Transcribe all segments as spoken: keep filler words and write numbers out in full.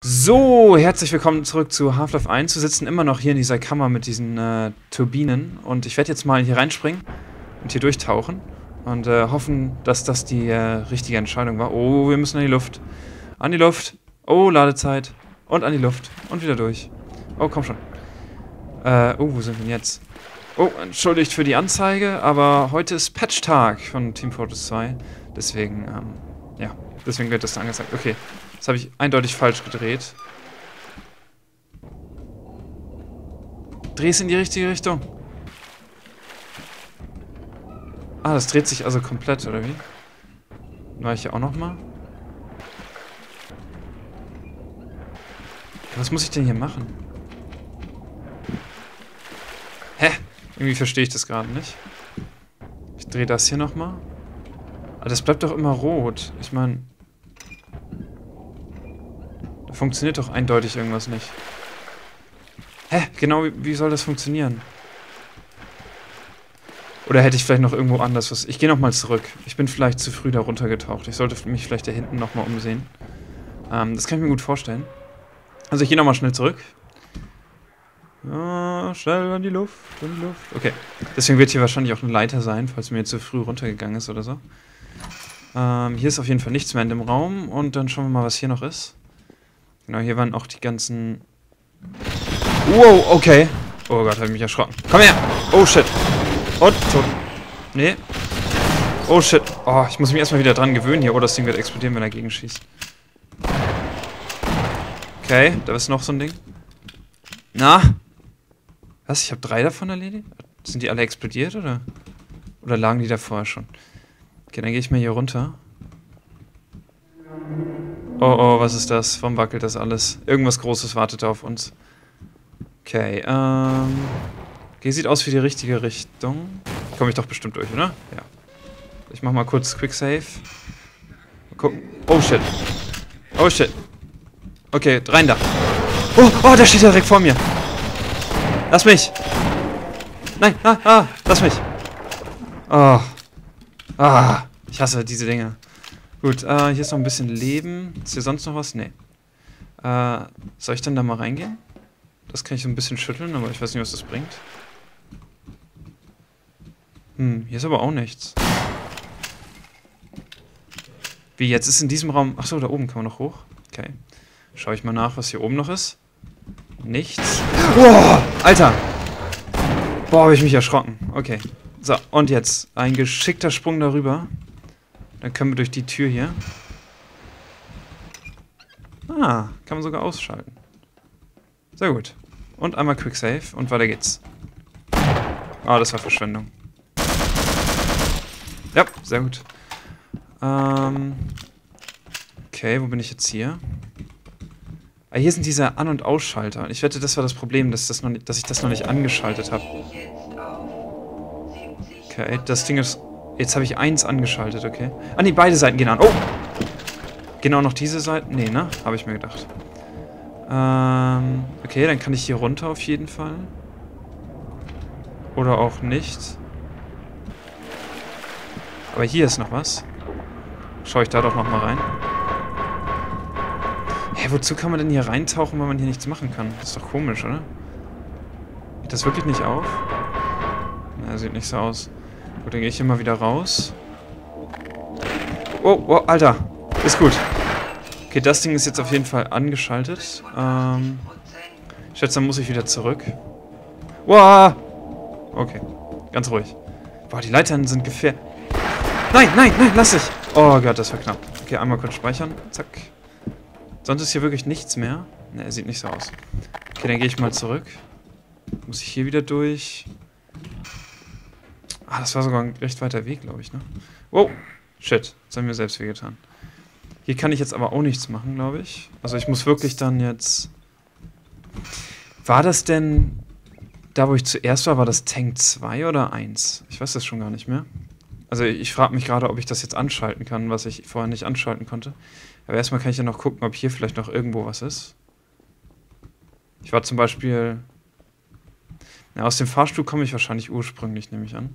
So, herzlich willkommen zurück zu Half-Life eins. Wir sitzen immer noch hier in dieser Kammer mit diesen äh, Turbinen. Und ich werde jetzt mal hier reinspringen und hier durchtauchen. Und äh, hoffen, dass das die äh, richtige Entscheidung war. Oh, wir müssen an die Luft. An die Luft. Oh, Ladezeit. Und an die Luft. Und wieder durch. Oh, komm schon. Äh, oh, wo sind wir denn jetzt? Oh, entschuldigt für die Anzeige, aber heute ist Patch-Tag von Team Fortress zwei. Deswegen, ähm, ja, deswegen wird das da angezeigt. Okay, das habe ich eindeutig falsch gedreht. Dreh es in die richtige Richtung. Ah, das dreht sich also komplett, oder wie? War ich hier auch nochmal? Was muss ich denn hier machen? Hä? Irgendwie verstehe ich das gerade nicht. Ich drehe das hier nochmal. Aber das bleibt doch immer rot. Ich meine... Da funktioniert doch eindeutig irgendwas nicht. Hä? Genau, wie, wie soll das funktionieren? Oder hätte ich vielleicht noch irgendwo anders was... Ich gehe nochmal zurück. Ich bin vielleicht zu früh da runtergetaucht. Ich sollte mich vielleicht da hinten nochmal umsehen. Ähm, das kann ich mir gut vorstellen. Also ich gehe nochmal schnell zurück. Ja, schnell an die Luft, an die Luft. Okay. Deswegen wird hier wahrscheinlich auch eine Leiter sein, falls mir jetzt zu früh runtergegangen ist oder so. Ähm, hier ist auf jeden Fall nichts mehr in dem Raum. Und dann schauen wir mal, was hier noch ist. Genau, hier waren auch die ganzen... Wow, okay. Oh Gott, habe ich mich erschrocken. Komm her! Oh, shit. Und tot. Nee. Oh, shit. Oh, ich muss mich erstmal wieder dran gewöhnen hier. Oh, das Ding wird explodieren, wenn er dagegen schießt. Okay, da ist noch so ein Ding. Na? Was? Ich habe drei davon erledigt? Sind die alle explodiert, oder? Oder lagen die da vorher schon? Okay, dann gehe ich mal hier runter. Oh, oh, was ist das? Warum wackelt das alles? Irgendwas Großes wartet auf uns. Okay, ähm... Okay, sieht aus wie die richtige Richtung. Komme ich doch bestimmt durch, oder? Ja. Ich mach mal kurz Quick Save. Mal gucken. Oh, shit. Oh, shit. Okay, rein da. Oh, oh, der steht ja direkt vor mir. Lass mich. Nein, ah, ah, lass mich. Oh. Ah, ich hasse diese Dinge. Gut, äh, hier ist noch ein bisschen Leben. Ist hier sonst noch was? Nee. Äh, soll ich dann da mal reingehen? Das kann ich so ein bisschen schütteln, aber ich weiß nicht, was das bringt. Hm, hier ist aber auch nichts. Wie, jetzt ist in diesem Raum... Achso, da oben kann man noch hoch. Okay. Schau ich mal nach, was hier oben noch ist. Nichts. Boah, Alter. Boah, habe ich mich erschrocken. Okay. So, und jetzt ein geschickter Sprung darüber. Dann können wir durch die Tür hier. Ah, kann man sogar ausschalten. Sehr gut. Und einmal Quick Save und weiter geht's. Ah, das war Verschwendung. Ja, sehr gut. Ähm. Okay, wo bin ich jetzt hier? Ah, hier sind diese An- und Ausschalter. Ich wette, das war das Problem, dass, das noch nicht, dass ich das noch nicht angeschaltet habe. Okay, das Ding ist... Jetzt habe ich eins angeschaltet, okay. Ah, nee, beide Seiten gehen an. Oh! Genau noch diese Seite? Nee, ne? Habe ich mir gedacht. Ähm, okay, dann kann ich hier runter auf jeden Fall. Oder auch nicht. Aber hier ist noch was. Schau ich da doch nochmal rein. Hä, wozu kann man denn hier reintauchen, wenn man hier nichts machen kann? Das ist doch komisch, oder? Geht das wirklich nicht auf? Na, sieht nicht so aus. Gut, dann gehe ich hier mal wieder raus. Oh, oh, Alter. Ist gut. Okay, das Ding ist jetzt auf jeden Fall angeschaltet. Ähm, ich schätze, dann muss ich wieder zurück. Wow! Okay, ganz ruhig. Boah, die Leitern sind gefährlich. Nein, nein, nein, lass dich! Oh Gott, das war knapp. Okay, einmal kurz speichern. Zack. Sonst ist hier wirklich nichts mehr. Ne, er sieht nicht so aus. Okay, dann gehe ich mal zurück. Muss ich hier wieder durch. Ah, das war sogar ein recht weiter Weg, glaube ich, ne? Wow! Shit, das haben wir selbst wehgetan. Hier kann ich jetzt aber auch nichts machen, glaube ich. Also ich muss wirklich dann jetzt... War das denn... Da, wo ich zuerst war, war das Tank zwei oder eins? Ich weiß das schon gar nicht mehr. Also ich frage mich gerade, ob ich das jetzt anschalten kann, was ich vorher nicht anschalten konnte. Aber erstmal kann ich ja noch gucken, ob hier vielleicht noch irgendwo was ist. Ich war zum Beispiel... Ja, aus dem Fahrstuhl komme ich wahrscheinlich ursprünglich, nehme ich an.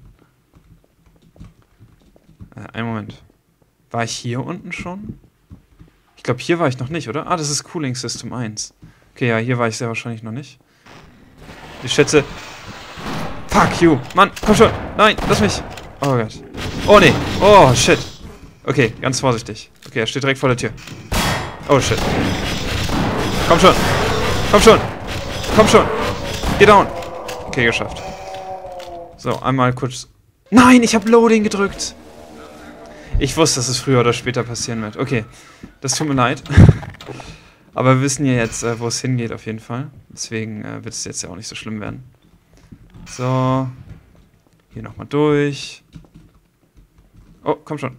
Äh, einen Moment. War ich hier unten schon? Ich glaube, hier war ich noch nicht, oder? Ah, das ist Cooling System eins. Okay, ja, hier war ich sehr wahrscheinlich noch nicht. Ich schätze... Fuck you! Mann, komm schon! Nein, lass mich! Oh Gott. Oh, nee. Oh, shit. Okay, ganz vorsichtig. Okay, er steht direkt vor der Tür. Oh, shit. Komm schon! Komm schon! Komm schon! Geh down! Okay, geschafft. So, einmal kurz... Nein, ich habe Loading gedrückt! Ich wusste, dass es früher oder später passieren wird. Okay, das tut mir leid. Aber wir wissen ja jetzt, äh, wo es hingeht auf jeden Fall. Deswegen äh, wird es jetzt ja auch nicht so schlimm werden. So. Hier nochmal durch. Oh, komm schon.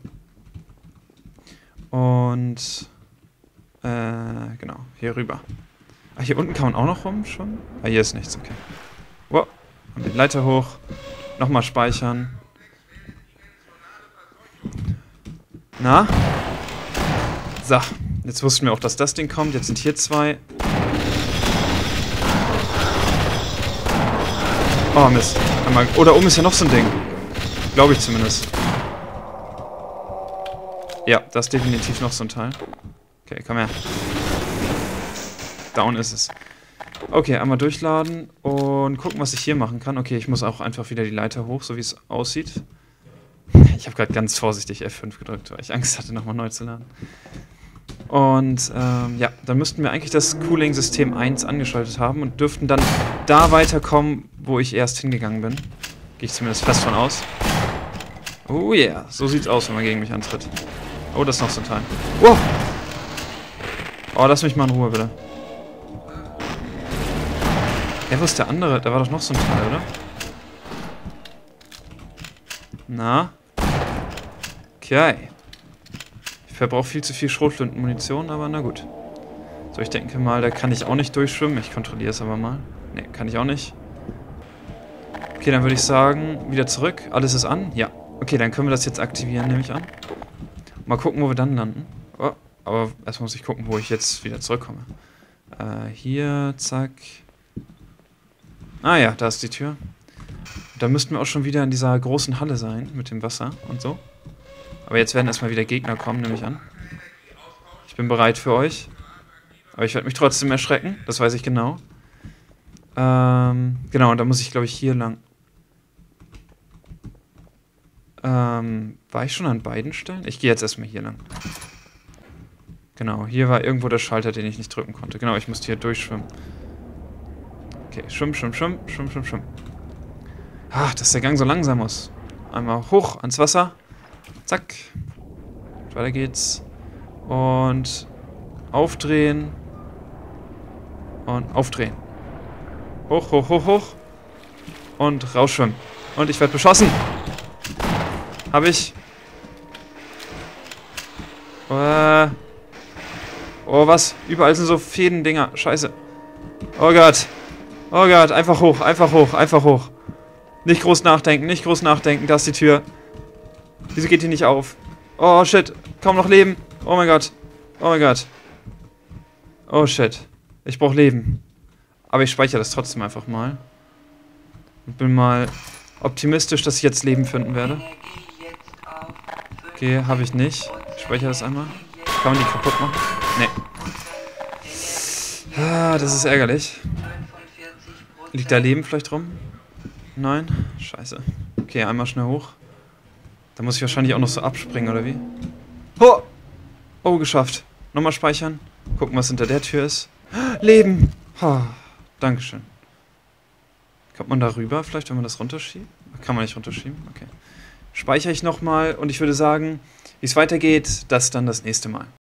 Und... Äh, genau. Hier rüber. Ach, hier unten kann man auch noch rum schon? Ah, hier ist nichts, okay. Wow. Und die Leiter hoch. Nochmal speichern. Na? So. Jetzt wussten wir auch, dass das Ding kommt. Jetzt sind hier zwei. Oh, Mist. Einmal. Oh, da oben ist ja noch so ein Ding. Glaube ich zumindest. Ja, das ist definitiv noch so ein Teil. Okay, komm her. Down ist es. Okay, einmal durchladen und gucken, was ich hier machen kann. Okay, ich muss auch einfach wieder die Leiter hoch, so wie es aussieht. Ich habe gerade ganz vorsichtig F fünf gedrückt, weil ich Angst hatte, nochmal neu zu laden. Und ähm, ja, dann müssten wir eigentlich das Cooling-System eins angeschaltet haben und dürften dann da weiterkommen, wo ich erst hingegangen bin. Gehe ich zumindest fest von aus. Oh yeah, so sieht's aus, wenn man gegen mich antritt. Oh, das ist noch so ein Teil. Wow! Oh, lass mich mal in Ruhe, bitte. Ja, wo ist der andere? Da war doch noch so ein Teil, oder? Na? Okay. Ich verbrauche viel zu viel Schrotflintenmunition, aber na gut. So, ich denke mal, da kann ich auch nicht durchschwimmen. Ich kontrolliere es aber mal. Ne, kann ich auch nicht. Okay, dann würde ich sagen, wieder zurück. Alles ist an? Ja. Okay, dann können wir das jetzt aktivieren, nehme ich an. Mal gucken, wo wir dann landen. Oh, aber erstmal muss ich gucken, wo ich jetzt wieder zurückkomme. Äh, hier, zack. Ah ja, da ist die Tür. Da müssten wir auch schon wieder in dieser großen Halle sein, mit dem Wasser und so. Aber jetzt werden erstmal wieder Gegner kommen, nehme ich an. Ich bin bereit für euch. Aber ich werde mich trotzdem erschrecken, das weiß ich genau. Ähm, genau, und da muss ich, glaube ich, hier lang. Ähm, war ich schon an beiden Stellen? Ich gehe jetzt erstmal hier lang. Genau, hier war irgendwo der Schalter, den ich nicht drücken konnte. Genau, ich musste hier durchschwimmen. Okay, schwimm, schwimm, schwimm, schwimm, schwimm, schwimm. Ach, dass der Gang so langsam muss. Einmal hoch ans Wasser. Zack. Weiter geht's. Und aufdrehen. Und aufdrehen. Hoch, hoch, hoch, hoch. Und rausschwimmen. Und ich werde beschossen. Hab ich. Äh. Oh, was? Überall sind so Fädendinger. Scheiße. Oh Gott. Oh Gott. Einfach hoch, einfach hoch, einfach hoch. Nicht groß nachdenken, nicht groß nachdenken. Da ist die Tür. Wieso geht die nicht auf? Oh, shit. Kaum noch Leben. Oh mein Gott. Oh mein Gott. Oh, shit. Ich brauche Leben. Aber ich speichere das trotzdem einfach mal. Und bin mal optimistisch, dass ich jetzt Leben finden werde. Okay, habe ich nicht. Ich speichere das einmal. Kann man die kaputt machen? Nee. Ah, das ist ärgerlich. Liegt da Leben vielleicht rum? Nein? Scheiße. Okay, einmal schnell hoch. Da muss ich wahrscheinlich auch noch so abspringen, oder wie? Oh! Oh, geschafft. Nochmal speichern. Gucken, was hinter der Tür ist. Leben! Oh, Dankeschön. Kommt man da rüber, vielleicht, wenn man das runterschiebt? Kann man nicht runterschieben? Okay. Speichere ich nochmal und ich würde sagen, wie es weitergeht, das dann das nächste Mal.